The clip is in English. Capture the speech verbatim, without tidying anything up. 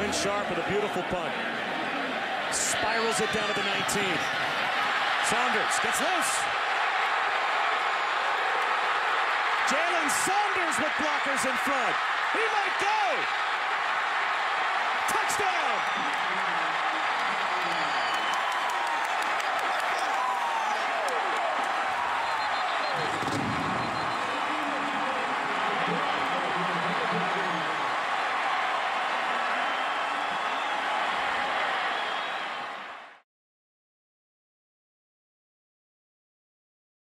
Shooting sharp with a beautiful punt. Spirals it down to the nineteen. Saunders gets loose. Jalen Saunders with blockers in front. He might go. Touchdown.